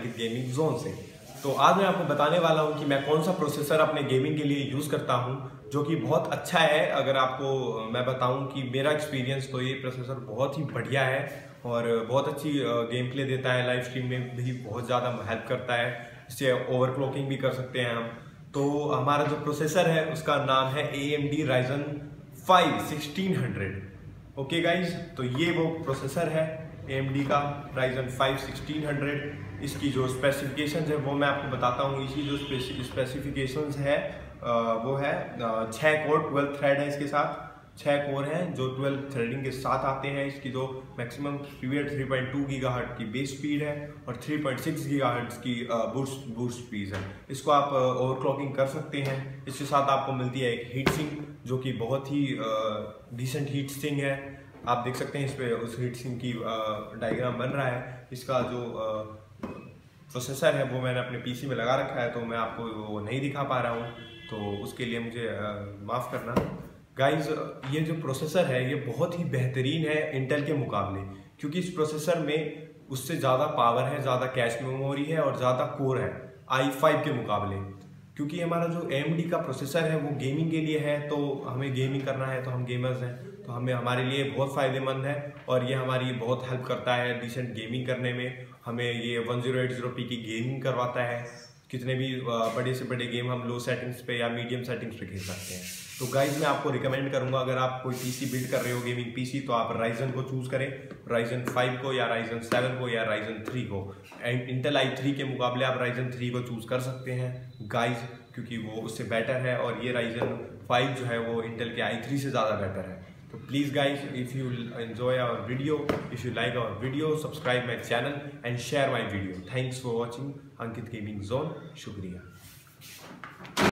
अंकित gaming zone से। तो आज मैं आपको बताने वाला हूं कि मैं कौन सा प्रोसेसर अपने गेमिंग के लिए यूज़ करता हूं, जो कि बहुत अच्छा है। अगर आपको मैं बताऊं कि मेरा एक्सपीरियंस, तो ये प्रोसेसर बहुत ही बढ़िया है और बहुत अच्छी गेम प्ले देता है। लाइव स्ट्रीम में भी बहुत ज़्यादा हेल्प करता है, इससे ओवरक्लॉकिंग भी कर सकते हैं हम। तो हमारा जो प्रोसेसर है उसका नाम है AMD Ryzen 5 1600। ओके गाइज, तो ये वो प्रोसेसर है AMD का Ryzen 5 1600। इसकी जो स्पेसिफिकेशंस है वो मैं आपको बताता हूँ। इसकी जो स्पेसिफिकेशंस है वो है 6 कोर 12 थ्रेड है। इसके साथ 6 कोर हैं जो 12 थ्रेडिंग के साथ आते हैं। इसकी जो मैक्सिमम स्पीड 3.2 गीगाहर्ट्ज की बेस स्पीड है और 3.6 गीगाहर्ट्ज की बूस्ट स्पीड है। इसको आप ओवरक्लॉकिंग कर सकते हैं। इसके साथ आपको मिलती है एक हीट सिंक, जो कि बहुत ही डिसेंट हीट सिंक है। आप देख सकते हैं इस पे उस हीट सिंक की डायग्राम बन रहा है। इसका जो प्रोसेसर है वो मैंने अपने PC में लगा रखा है, तो मैं आपको वो नहीं दिखा पा रहा हूँ, तो उसके लिए मुझे माफ़ करना गाइज। ये जो प्रोसेसर है ये बहुत ही बेहतरीन है इंटेल के मुकाबले, क्योंकि इस प्रोसेसर में उससे ज़्यादा पावर है, ज़्यादा कैश मेमोरी है और ज़्यादा कोर है i5 के मुकाबले। क्योंकि हमारा जो AMD का प्रोसेसर है वो गेमिंग के लिए है, तो हमें गेमिंग करना है, तो हम गेमर्स हैं, तो हमें हमारे लिए बहुत फ़ायदेमंद है और ये हमारी बहुत हेल्प करता है डिसेंट गेमिंग करने में। हमें ये 1080p की गेमिंग करवाता है। कितने भी बड़े से बड़े गेम हम लो सेटिंग्स पे या मीडियम सेटिंग्स पे खेल सकते हैं। तो गाइज मैं आपको रिकमेंड करूंगा, अगर आप कोई PC बिल्ड कर रहे हो गेमिंग PC, तो आप Ryzen को चूज़ करें, Ryzen 5 को या Ryzen 7 को या Ryzen 3 को। इंटेल i3 के मुकाबले आप Ryzen 3 को चूज़ कर सकते हैं गाइज, क्योंकि वो उससे बेटर है और ये Ryzen 5 जो है वो इंटेल के i3 से ज़्यादा बेटर है। तो please guys, if you enjoy our video, if you like our video, subscribe my channel and share my video. Thanks for watching Ankit Gaming Zone. शुक्रिया।